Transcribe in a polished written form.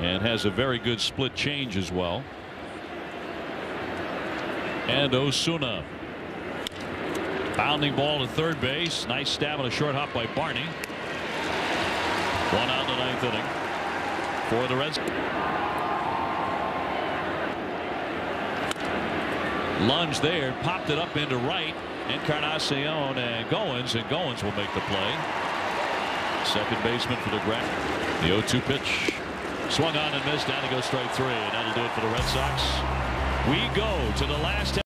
and has a very good split change as well. And Osuna. Bounding ball to third base. Nice stab on a short hop by Barney. One out in the ninth inning for the Reds. Lunge there, popped it up into right. Encarnacion and Goins will make the play. Second baseman for the Grand. The 0-2 pitch. Swung on and missed. Down to go strike three, and that'll do it for the Red Sox. We go to the last